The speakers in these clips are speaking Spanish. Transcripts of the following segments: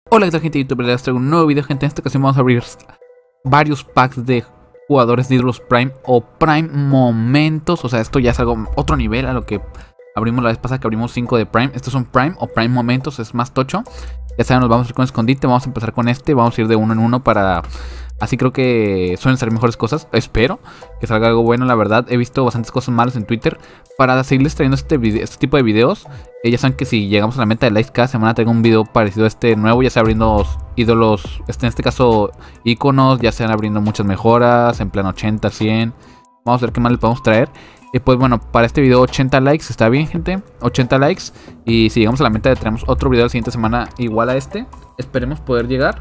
Hola, ¿qué tal, gente de YouTube? Les traigo un nuevo video, gente. En esta ocasión vamos a abrir varios packs de jugadores de ídolos Prime o Prime Momentos. O sea, esto ya es algo otro nivel a lo que abrimos la vez pasada, que abrimos 5 de Prime. Estos son Prime o Prime Momentos, es más tocho. Ya saben, nos vamos a ir con escondite. Vamos a empezar con este. Vamos a ir de uno en uno para... Así creo que suelen ser mejores cosas. Espero que salga algo bueno, la verdad. He visto bastantes cosas malas en Twitter. Para seguirles trayendo este tipo de videos, ya saben que si llegamos a la meta de likes cada semana traigo un video parecido a este nuevo. Ya sea abriendo ídolos, en este caso iconos, ya sean abriendo muchas mejoras, en plan 80, 100. Vamos a ver qué más le podemos traer. Y pues bueno, para este video 80 likes, está bien, gente, 80 likes. Y si llegamos a la meta traemos otro video la siguiente semana igual a este. Esperemos poder llegar.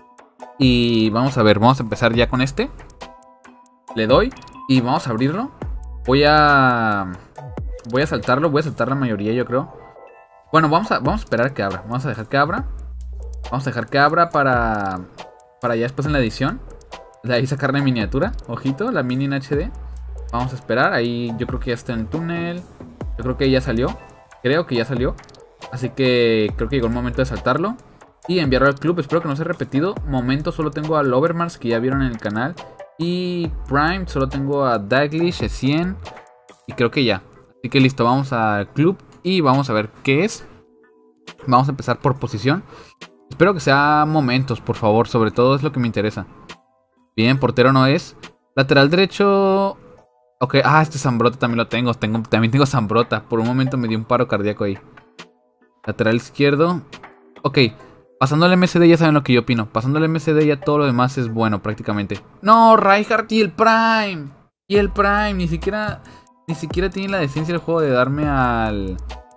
Y vamos a ver, vamos a empezar ya con este. Le doy y vamos a abrirlo. Voy a saltarlo, voy a saltar la mayoría, yo creo. Bueno, vamos a esperar que abra. Vamos a dejar que abra. Vamos a dejar que abra para ya después en la edición de ahí sacar la miniatura. Ojito, la mini en HD. Vamos a esperar, ahí yo creo que ya está en el túnel. Yo creo que ya salió. Creo que ya salió. Así que creo que llegó el momento de saltarlo y enviarlo al club. Espero que no sea repetido. Momento solo tengo al Overmars, que ya vieron en el canal. Y Prime solo tengo a Daglish, 100. Y creo que ya. Así que listo, vamos al club y vamos a ver qué es. Vamos a empezar por posición. Espero que sea momentos, por favor. Sobre todo es lo que me interesa. Bien, portero no es. Lateral derecho... Ok, este Zambrota también lo tengo. También tengo Zambrota. Por un momento me dio un paro cardíaco ahí. Lateral izquierdo. Ok. Pasando el MCD ya saben lo que yo opino. Pasando el MCD ya todo lo demás es bueno prácticamente. No, Rijkaard y el Prime. Y el Prime. Ni siquiera tiene la decencia del juego de darme al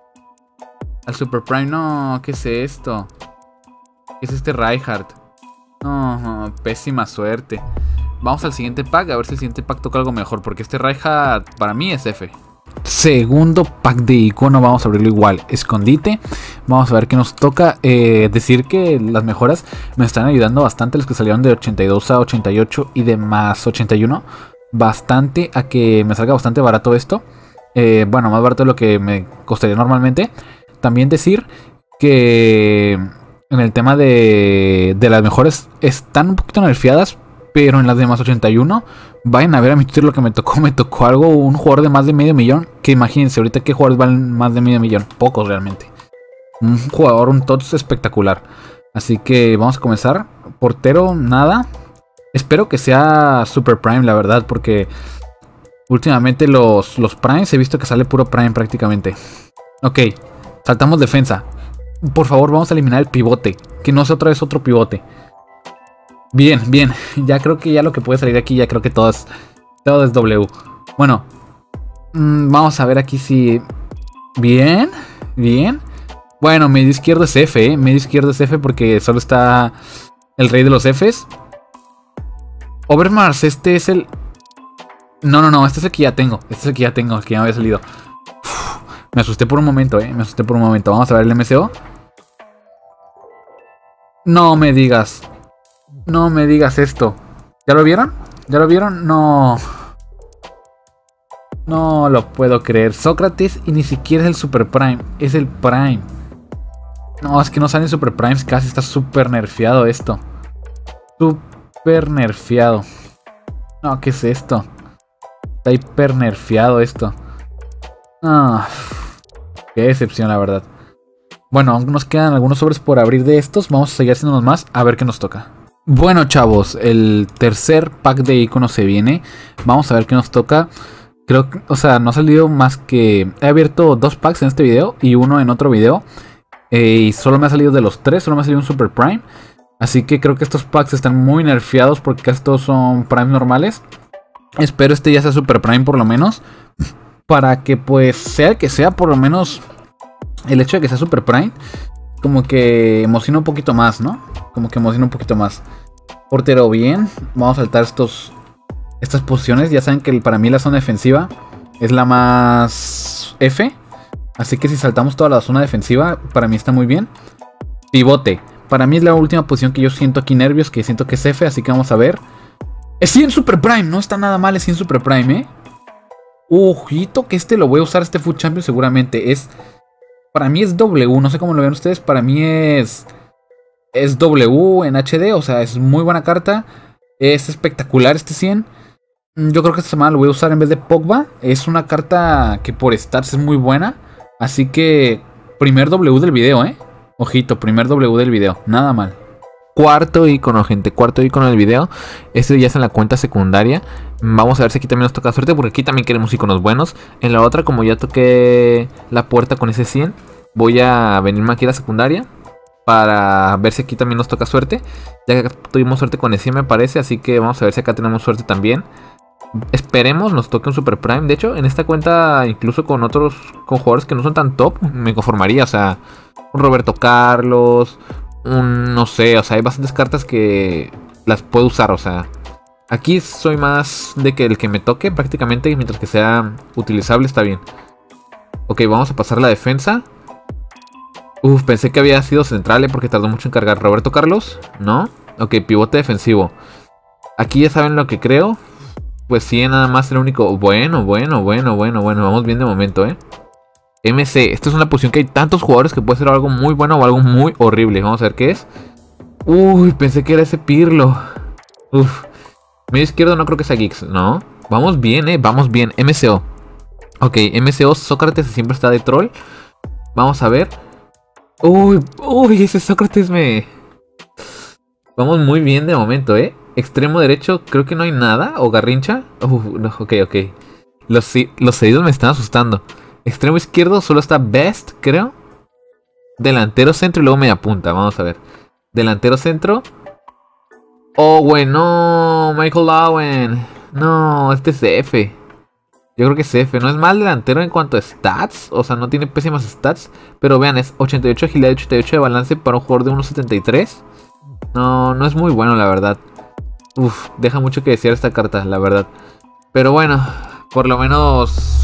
Super Prime. No, ¿qué es esto? ¿Qué es este Rijkaard? No, pésima suerte. Vamos al siguiente pack, a ver si el siguiente pack toca algo mejor, porque este Rijkaard para mí es F. Segundo pack de icono, vamos a abrirlo igual, escondite. Vamos a ver qué nos toca. Decir que las mejoras me están ayudando bastante, los que salieron de 82 a 88 y de más 81. Bastante a que me salga bastante barato esto. Bueno, más barato de lo que me costaría normalmente. También decir que en el tema de las mejoras están un poquito nerfeadas, pero en las de más 81, vayan a ver a mi Twitter lo que me tocó. Me tocó algo, un jugador de más de medio millón. Que imagínense, ahorita qué jugadores valen más de medio millón. Pocos realmente. Un jugador, un TOTS espectacular. Así que vamos a comenzar. Portero, nada. Espero que sea Super Prime, la verdad, porque últimamente los Primes he visto que sale puro Prime prácticamente. Ok, saltamos defensa. Por favor, vamos a eliminar el pivote. Que no sea otra vez otro pivote. Bien, bien. Ya creo que ya lo que puede salir aquí, ya creo que todo es W. Bueno, vamos a ver aquí si... Bien, bien. Bueno, medio izquierdo es F, medio izquierdo es F porque solo está el rey de los Fs. Overmars, este es el... No, este es el que ya tengo. Este es el que ya tengo, el que ya me había salido. Me asusté por un momento, me asusté por un momento. Vamos a ver el MCO. No me digas. No me digas esto. ¿Ya lo vieron? ¿Ya lo vieron? No. No lo puedo creer. Sócrates y ni siquiera es el Super Prime. Es el Prime. No, es que no salen Super Primes. Casi está súper nerfeado esto. Súper nerfeado. No, ¿qué es esto? Está hiper nerfeado esto. Qué decepción, la verdad. Bueno, aún nos quedan algunos sobres por abrir de estos. Vamos a seguir haciéndonos más. A ver qué nos toca. Bueno, chavos, el tercer pack de iconos se viene. Vamos a ver qué nos toca. Creo que, o sea, no ha salido más que... He abierto 2 packs en este video y uno en otro video. Y solo me ha salido de los 3, solo me ha salido un Super Prime. Así que creo que estos packs están muy nerfeados porque casi todos son Prime normales. Espero este ya sea Super Prime por lo menos. Para que pues sea el que sea, por lo menos el hecho de que sea Super Prime como que emociona un poquito más, ¿no? Como que emociona un poquito más. Portero bien. Vamos a saltar estas posiciones. Ya saben que para mí la zona defensiva es la más F. Así que si saltamos toda la zona defensiva, para mí está muy bien. Pivote. Para mí es la última posición que yo siento aquí nervios, que siento que es F. Así que vamos a ver. Es 100 Super Prime. No está nada mal, es 100 Super Prime, Ojito que este lo voy a usar, este Food Champion seguramente. Para mí es W, no sé cómo lo ven ustedes. Para mí es Es W en HD, o sea, es muy buena carta. Es espectacular este 100. Yo creo que esta semana lo voy a usar en vez de Pogba. Es una carta que por stats es muy buena. Así que, primer W del video, Ojito, primer W del video, nada mal. Cuarto icono, gente, cuarto icono del video. Este ya es en la cuenta secundaria. Vamos a ver si aquí también nos toca suerte, porque aquí también queremos iconos buenos. En la otra, como ya toqué la puerta con ese 100, voy a venirme aquí a la secundaria para ver si aquí también nos toca suerte. Ya que tuvimos suerte con el 100 me parece, así que vamos a ver si acá tenemos suerte también. Esperemos nos toque un Super Prime. De hecho, en esta cuenta, incluso con otros, con jugadores que no son tan top, me conformaría. O sea, un Roberto Carlos, no sé, o sea, hay bastantes cartas que las puedo usar. O sea, aquí soy más de que el que me toque prácticamente, mientras que sea utilizable está bien. Ok, vamos a pasar la defensa. Pensé que había sido central, porque tardó mucho en cargar. Roberto Carlos, ¿no? Ok, pivote defensivo. Aquí ya saben lo que creo. Pues sí, nada más el único. Bueno. Vamos bien de momento, MC. Esta es una posición que hay tantos jugadores que puede ser algo muy bueno o algo muy horrible. Vamos a ver qué es. Pensé que era ese Pirlo. Medio izquierdo no creo que sea Giggs, ¿no? Vamos bien, vamos bien. MCO. Ok, MCO. Sócrates siempre está de troll. Vamos a ver. Ese Sócrates me... Vamos muy bien de momento, Extremo derecho, creo que no hay nada. O Garrincha. No, ok. Los cedidos me están asustando. Extremo izquierdo solo está Best, creo. Delantero centro y luego media punta. Vamos a ver. Delantero centro. No. Michael Owen. No, este es CF. Yo creo que es CF. No es mal delantero en cuanto a stats. O sea, no tiene pésimas stats. Pero vean, es 88 agilidad y 88 de balance para un jugador de 1.73. No es muy bueno, la verdad. Deja mucho que desear esta carta, la verdad. Pero bueno, por lo menos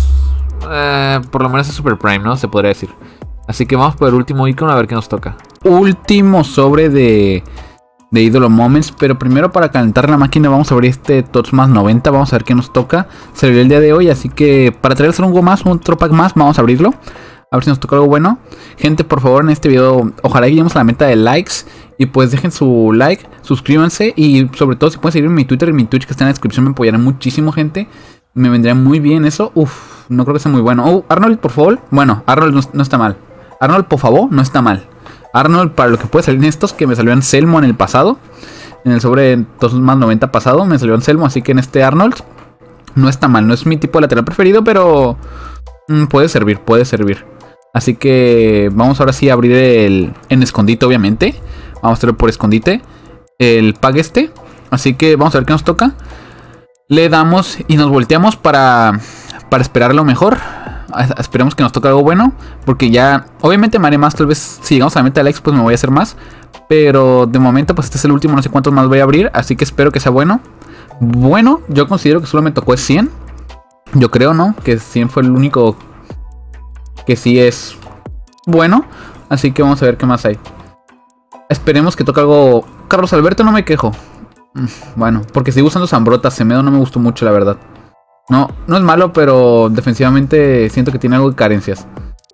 es Super Prime, ¿no? Se podría decir. Así que vamos por el último icono a ver qué nos toca. Último sobre de ídolo moments. Pero primero, para calentar la máquina, vamos a abrir este TOTS más 90. Vamos a ver qué nos toca. Salió el día de hoy, así que para traerles algo más, otro pack más, vamos a abrirlo. A ver si nos toca algo bueno. Gente, por favor, en este video, ojalá lleguemos a la meta de likes. Y pues dejen su like, suscríbanse. Y sobre todo, si pueden seguirme en mi Twitter y mi Twitch, que está en la descripción, me apoyarán muchísimo, gente. Me vendría muy bien eso. No creo que sea muy bueno. Arnold, por favor. Bueno, Arnold no está mal. Arnold, por favor, no está mal. Arnold, para lo que puede salir en estos, que me salió Anselmo en el pasado. En el sobre 2 más 90 pasado, me salió Anselmo. Así que en este Arnold no está mal. No es mi tipo de lateral preferido, pero puede servir, puede servir. Así que vamos ahora sí a abrir en escondite, obviamente. Vamos a hacerlo por escondite. El pack este. Así que vamos a ver qué nos toca. Le damos y nos volteamos para esperar lo mejor. Esperemos que nos toque algo bueno. Porque ya, obviamente me haré más. Tal vez si llegamos a la meta de likes, pues me voy a hacer más. Pero de momento, pues este es el último. No sé cuántos más voy a abrir. Así que espero que sea bueno. Bueno, yo considero que solo me tocó 100. Yo creo, ¿no? Que 100 fue el único que sí es bueno. Así que vamos a ver qué más hay. Esperemos que toque algo. Carlos Alberto, no me quejo. Bueno, porque sigo usando Zambrota. Semedo no me gustó mucho, la verdad. No es malo, pero defensivamente siento que tiene algo de carencias.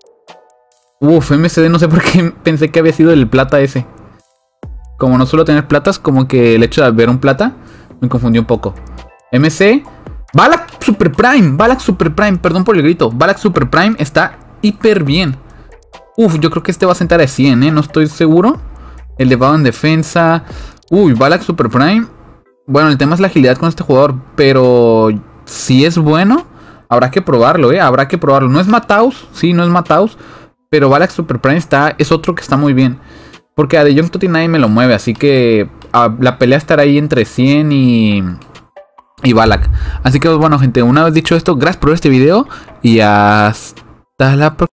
MCD, no sé por qué pensé que había sido el plata ese. Como no suelo tener platas, como que el hecho de ver un plata me confundió un poco. MC. Ballack Super Prime. Perdón por el grito. Ballack Super Prime está hiper bien. Yo creo que este va a sentar a 100, no estoy seguro. Elevado en defensa. Ballack Super Prime. Bueno, el tema es la agilidad con este jugador. Pero si es bueno, habrá que probarlo, habrá que probarlo. No es Mataus, sí, no es Mataus. Pero Ballack Super Prime es otro que está muy bien. Porque a De Jong Totti nadie me lo mueve. Así que la pelea estará ahí entre 100 y Ballack. Así que bueno, gente, una vez dicho esto, gracias por ver este video. Y hasta la próxima.